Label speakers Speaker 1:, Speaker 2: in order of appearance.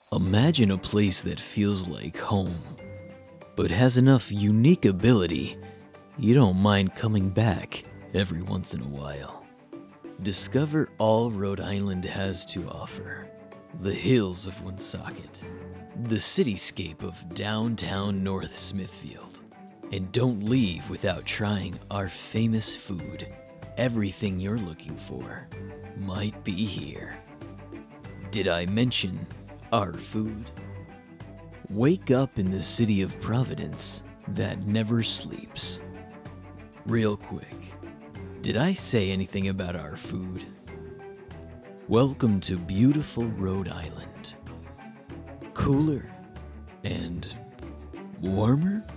Speaker 1: Imagine a place that feels like home, but has enough unique ability you don't mind coming back every once in a while. Discover all Rhode Island has to offer. The hills of Woonsocket, the cityscape of downtown North Smithfield. And don't leave without trying our famous food. Everything you're looking for might be here. Did I mention our food? Wake up in the city of Providence that never sleeps. Real quick, did I say anything about our food? Welcome to beautiful Rhode Island. Cooler and warmer?